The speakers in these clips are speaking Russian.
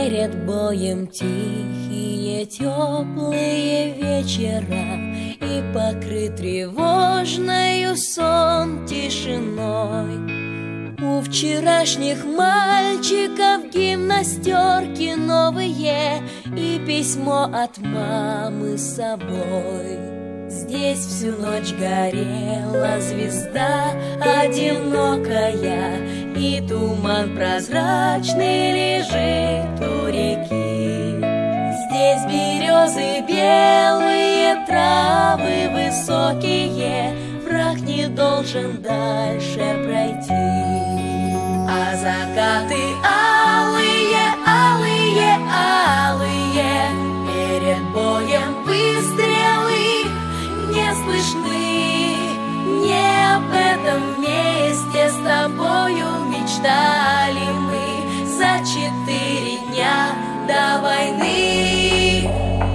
Перед боем тихие, теплые вечера, и покрыт тревожною сон тишиной. У вчерашних мальчиков гимнастерки новые и письмо от мамы с собой. Здесь всю ночь горела звезда одинокая, и туман прозрачный лежит у реки. Здесь березы белые, травы высокие, враг не должен дальше пройти. А закаты алые, алые, алые, перед боем выстрелы не слышны. Не об этом вместе с тобою мечтали мы за 4 дня до войны.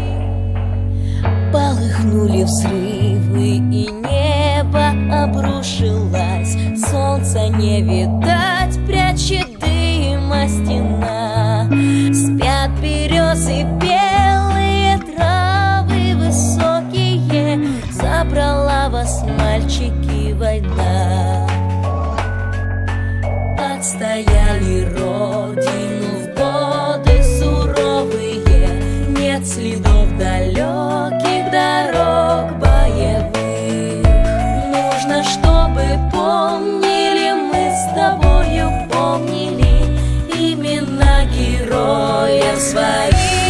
Полыхнули взрывы, и небо обрушилось. Солнца не видать, прячет дыма стена. Спят березы белые, травы высокие, забрала вас, мальчики, война. Отстояли родину в годы суровые, нет следов далеких дорог боевых. Нужно, чтобы помнили, мы с тобою помнили имена героев своих.